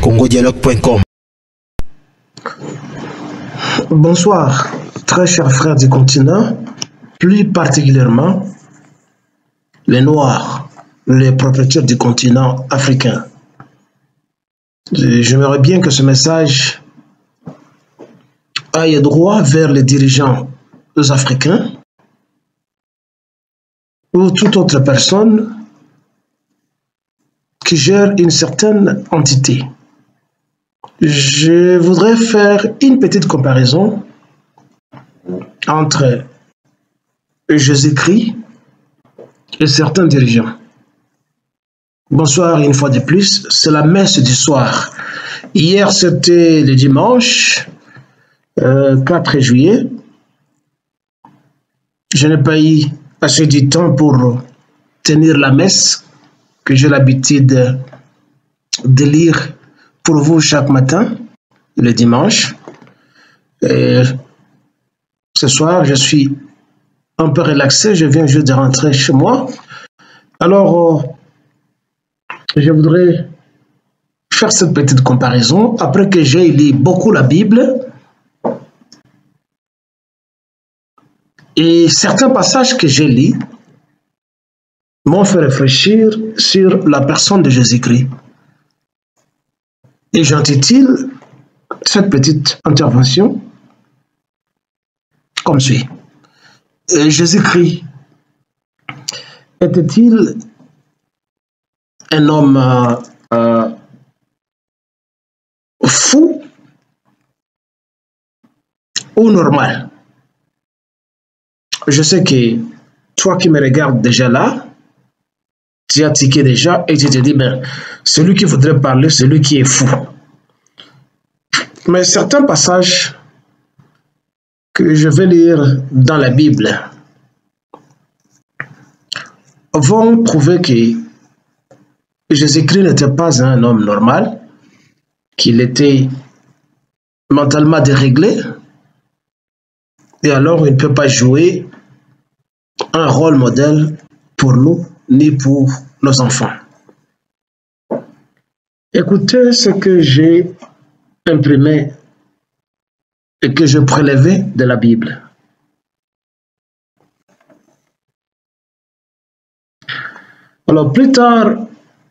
congodialogue.com. Bonsoir, très chers frères du continent, plus particulièrement les Noirs, les propriétaires du continent africain. J'aimerais bien que ce message aille droit vers les dirigeants africains ou toute autre personne qui gère une certaine entité. Je voudrais faire une petite comparaison entre Jésus-Christ et certains dirigeants. Bonsoir une fois de plus, c'est la messe du soir. Hier c'était le dimanche 4 juillet. Je n'ai pas eu assez de temps pour tenir la messe que j'ai l'habitude de lire pour vous chaque matin, le dimanche. Et ce soir, je suis un peu relaxé, je viens juste de rentrer chez moi. Alors, je voudrais faire cette petite comparaison après que j'ai lu beaucoup la Bible et certains passages que j'ai lus m'ont fait réfléchir sur la personne de Jésus-Christ. Et j'intitule cette petite intervention comme suit. Jésus-Christ était-il un homme fou ou normal? Je sais que toi qui me regardes déjà là, tu as tiqué déjà et tu te dis, ben, celui qui voudrait parler, celui qui est fou. Mais certains passages que je vais lire dans la Bible vont prouver que Jésus-Christ n'était pas un homme normal, qu'il était mentalement déréglé, et alors il ne peut pas jouer un rôle modèle pour nous, ni pour nos enfants. Écoutez ce que j'ai imprimé et que je prélevais de la Bible. Alors plus tard,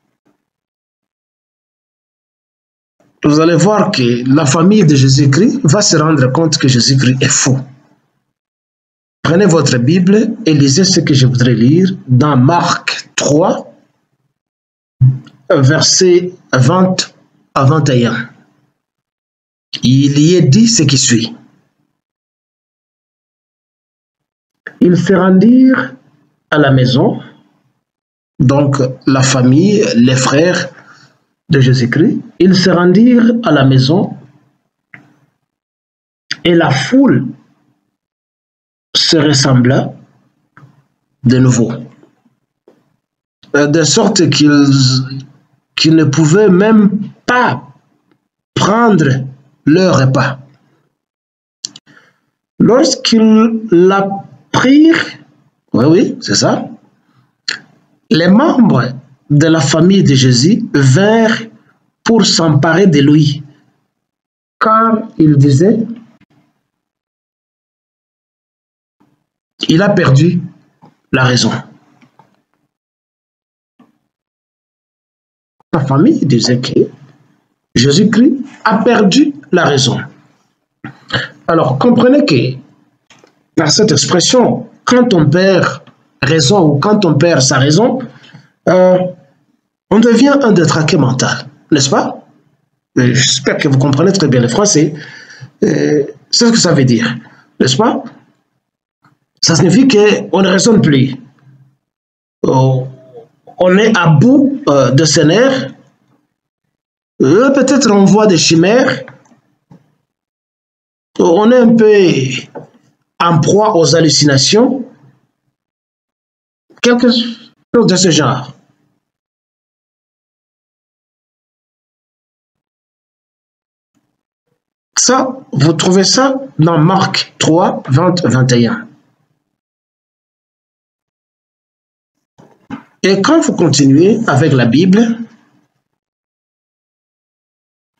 vous allez voir que la famille de Jésus-Christ va se rendre compte que Jésus-Christ est fou. Prenez votre Bible et lisez ce que je voudrais lire dans Marc 3, versets 20 à 21. Il y est dit ce qui suit. Ils se rendirent à la maison, donc la famille, les frères de Jésus-Christ, ils se rendirent à la maison et la foule se ressembla de nouveau, de sorte qu'ils ne pouvaient même pas prendre leur repas. Lorsqu'ils l'apprirent, oui, c'est ça, les membres de la famille de Jésus vinrent pour s'emparer de lui, car ils disaient, il a perdu la raison. La famille disait que Jésus-Christ a perdu la raison. Alors, comprenez que par cette expression, quand on perd raison ou quand on perd sa raison, on devient un détraqué mental, n'est-ce pas? J'espère que vous comprenez très bien le français. C'est ce que ça veut dire, n'est-ce pas? Ça signifie qu'on ne raisonne plus. On est à bout de ses nerfs. Peut-être on voit des chimères. On est un peu en proie aux hallucinations. Quelque chose de ce genre. Ça, vous trouvez ça dans Marc 3, 20, 21. Et quand vous continuez avec la Bible,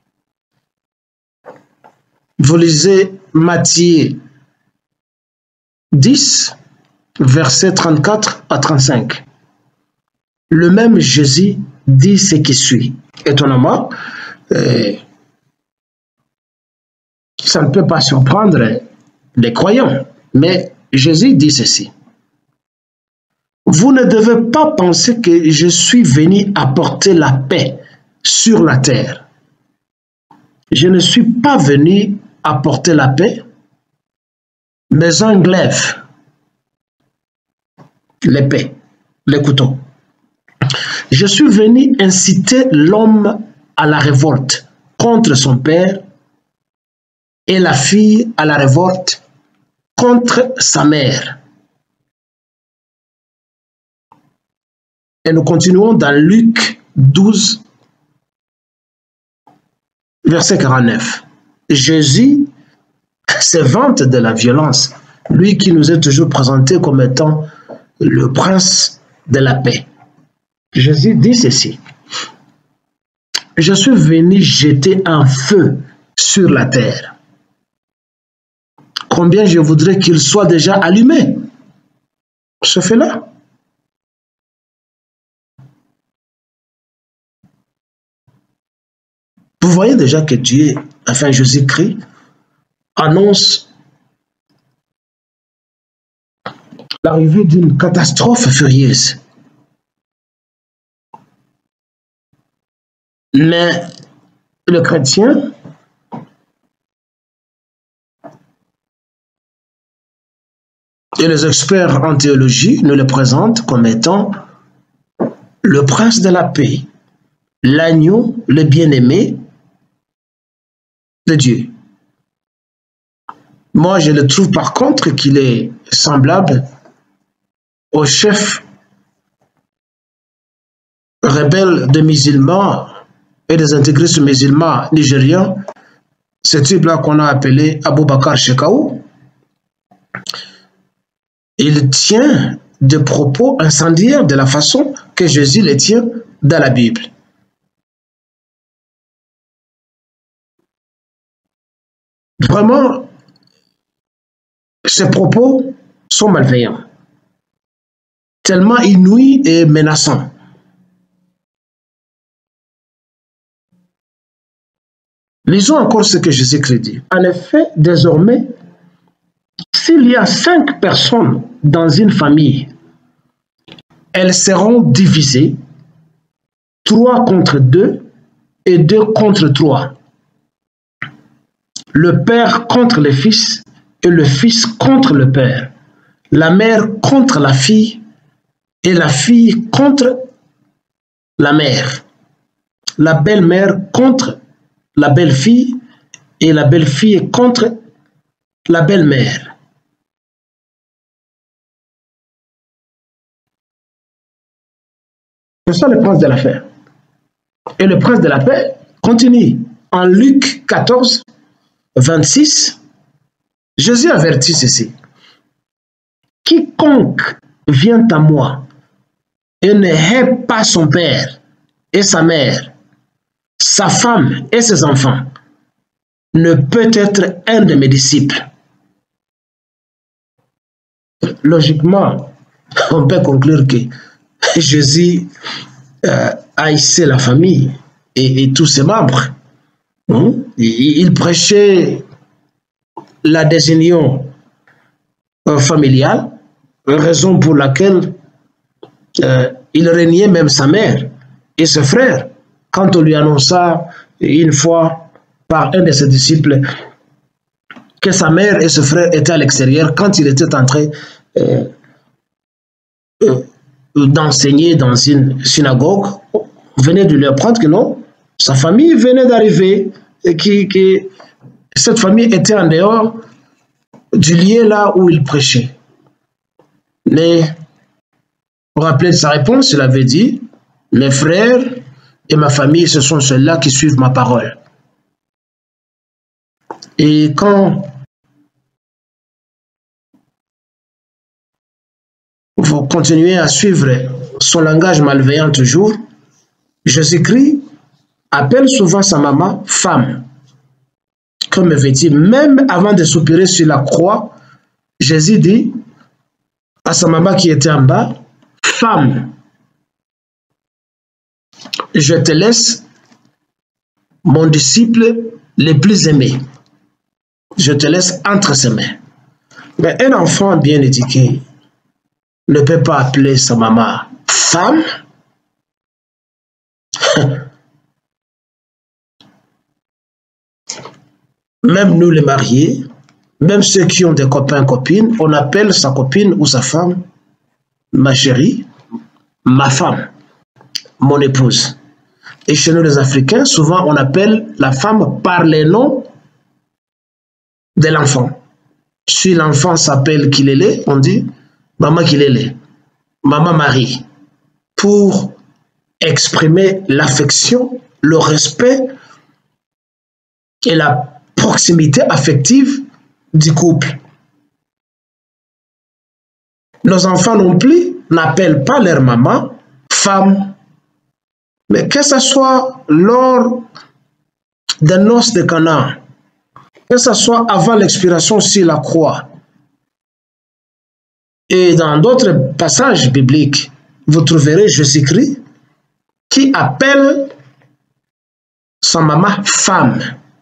Vous lisez Matthieu 10, versets 34 à 35. Le même Jésus dit ce qui suit. Étonnamment, ça ne peut pas surprendre les croyants, mais Jésus dit ceci. Vous ne devez pas penser que je suis venu apporter la paix sur la terre. Je ne suis pas venu apporter la paix, mais un glaive, l'épée, les couteaux. Je suis venu inciter l'homme à la révolte contre son père et la fille à la révolte contre sa mère. Et nous continuons dans Luc 12, verset 49. Jésus se vante de la violence, lui qui nous est toujours présenté comme étant le prince de la paix. Jésus dit ceci. Je suis venu jeter un feu sur la terre. Combien je voudrais qu'il soit déjà allumé, ce feu-là. Vous voyez déjà que Dieu, enfin Jésus-Christ, annonce l'arrivée d'une catastrophe furieuse. Mais le chrétien et les experts en théologie nous le présentent comme étant le prince de la paix, l'agneau, le bien-aimé de Dieu. Moi, je le trouve par contre qu'il est semblable au chef rebelle des musulmans et des intégristes musulmans nigérians, ce type-là qu'on a appelé Aboubacar Shekau. Il tient des propos incendiaires de la façon que Jésus les tient dans la Bible. Vraiment, ces propos sont malveillants, tellement inouïs et menaçants. Lisons encore ce que Jésus-Christ dit. En effet, désormais, s'il y a 5 personnes dans une famille, elles seront divisées, 3 contre 2 et 2 contre 3. Le père contre le fils et le fils contre le père. La mère contre la fille et la fille contre la mère. La belle-mère contre la belle-fille et la belle-fille contre la belle-mère. C'est ça le prince de la paix. Et le prince de la paix continue. En Luc 14, 26, Jésus avertit ceci. Quiconque vient à moi et ne hait pas son père et sa mère, sa femme et ses enfants, ne peut être un de mes disciples. Logiquement, on peut conclure que Jésus haïssait la famille et tous ses membres. Il prêchait la désunion familiale, raison pour laquelle il régnait même sa mère et ses frères. Quand on lui annonça une fois par un de ses disciples que sa mère et ses frères étaient à l'extérieur, quand il était en train d'enseigner dans une synagogue, on venait de lui apprendre que non, sa famille venait d'arriver et que cette famille était en dehors du lieu là où il prêchait. Mais pour rappeler sa réponse, il avait dit, mes frères et ma famille, ce sont ceux-là qui suivent ma parole. Et quand vous continuez à suivre son langage malveillant toujours, Jésus-Christ appelle souvent sa maman femme. comme avait dit, même avant de soupirer sur la croix, Jésus dit à sa maman qui était en bas, « Femme, je te laisse mon disciple le plus aimé. Je te laisse entre ses mains. » Mais un enfant bien éduqué ne peut pas appeler sa maman femme. Même nous les mariés, même ceux qui ont des copains, copines, on appelle sa copine ou sa femme ma chérie, ma femme, mon épouse. Et chez nous les Africains, souvent on appelle la femme par les noms de l'enfant. Si l'enfant s'appelle Kilele, on dit maman Kilele, maman Marie, pour exprimer l'affection, le respect et la proximité affective du couple. Nos enfants non plus n'appellent pas leur maman femme, mais que ce soit lors des noces de Cana, que ce soit avant l'expiration sur la croix, et dans d'autres passages bibliques, vous trouverez Jésus-Christ qui appelle sa maman femme.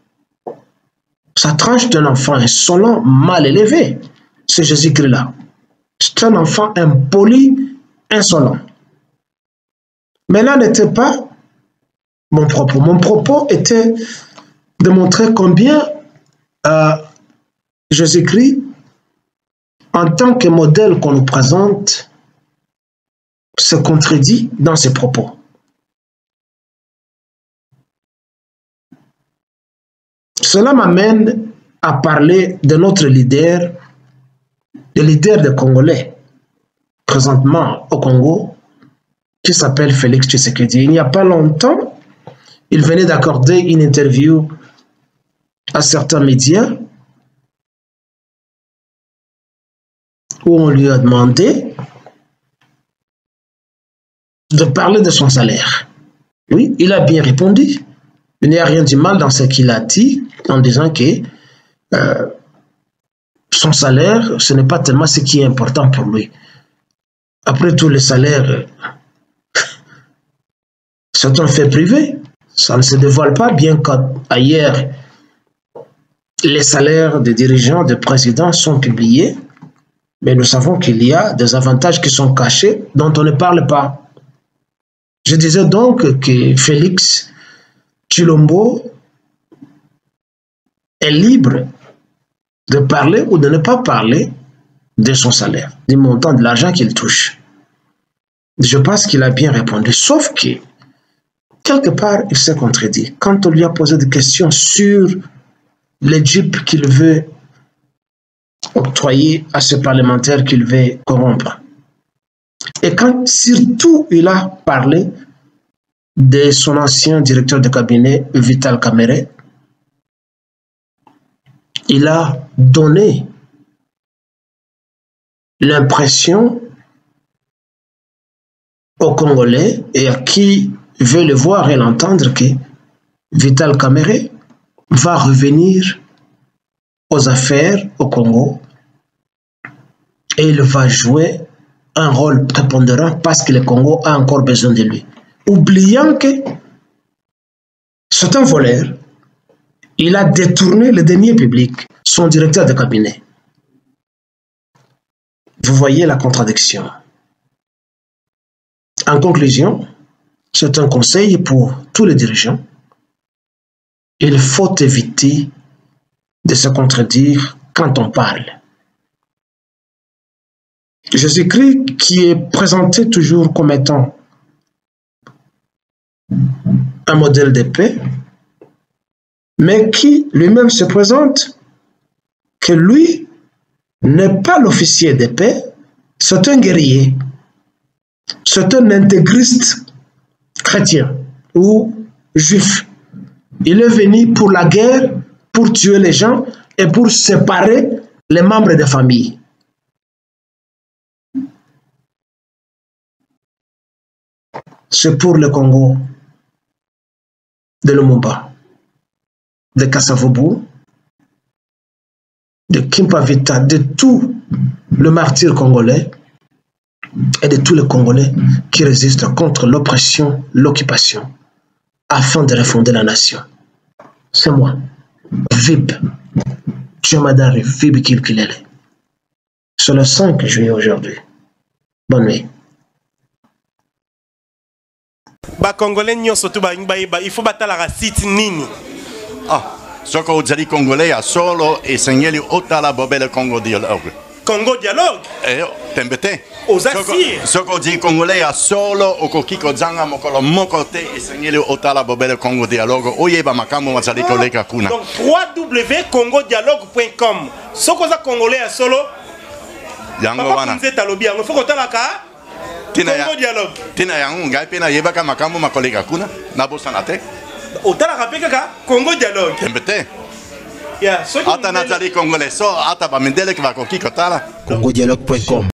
Ça tranche d'un enfant insolent, mal élevé, c'est Jésus-Christ-là. C'est un enfant impoli, insolent. Mais là n'était pas mon propos. Mon propos était de montrer combien Jésus-Christ, en tant que modèle qu'on nous présente, se contredit dans ses propos. Cela m'amène à parler de notre leader, le leader des Congolais, présentement au Congo, qui s'appelle Félix Tshisekedi. Il n'y a pas longtemps, il venait d'accorder une interview à certains médias où on lui a demandé de parler de son salaire. Oui, il a bien répondu. Il n'y a rien de mal dans ce qu'il a dit en disant que son salaire, ce n'est pas tellement ce qui est important pour lui. Après tout, le salaire, c'est un fait privé. Ça ne se dévoile pas, bien qu'ailleurs, les salaires des dirigeants, des présidents sont publiés, mais nous savons qu'il y a des avantages qui sont cachés dont on ne parle pas. Je disais donc que Félix Tshilombo est libre de parler ou de ne pas parler de son salaire, du montant de l'argent qu'il touche. Je pense qu'il a bien répondu, sauf que quelque part, il s'est contredit. Quand on lui a posé des questions sur les jeeps qu'il veut octroyer à ce parlementaire qu'il veut corrompre. Et quand surtout il a parlé de son ancien directeur de cabinet, Vital Kamerhe, il a donné l'impression aux Congolais et à qui veut le voir et l'entendre que Vital Kamerhe va revenir aux affaires au Congo et il va jouer un rôle prépondérant parce que le Congo a encore besoin de lui. Oubliant que c'est un voleur, il a détourné les deniers publics, son directeur de cabinet. Vous voyez la contradiction. En conclusion, c'est un conseil pour tous les dirigeants. Il faut éviter de se contredire quand on parle. Jésus-Christ, qui est présenté toujours comme étant un modèle de paix, mais qui lui-même se présente que lui n'est pas l'officier de paix, c'est un guerrier, c'est un intégriste chrétien ou juif. Il est venu pour la guerre, pour tuer les gens et pour séparer les membres de famille. C'est pour le Congo de Lumumba, de Kasavubu, de Kimpavita, de tout le martyr congolais et de tous les Congolais qui résistent contre l'oppression, l'occupation, afin de refonder la nation. C'est moi, Vib, Djomadari Vib Kilkilele. C'est le 5 juillet aujourd'hui. Bonne nuit. Ba Congolais nyonso tu ba il faut battre la site nini. Ah, soko ozali Congolais a solo e segneli otala bobele Congo dialogue. Congo dialogue. Tembete. Osasir. Soko ozali Congolais a solo okokiko zanga mokolo mokote e segneli otala bobele Congo dialogue. Oyeba makambo mazali koleka kuna. Donc www.congodialogue.com. Soko za Congolais a solo. Yango wana. Nze talobi yango faut kotala ka. Congo dialogue. Tina yango ngai pena yebaka makambo makoleka kuna na bosana te. Otala kapeka ka Congo dialogue. Tembete. Ya, ata nazali Congolais so ata bamendele ki bakokiko tala. Congodialogue.com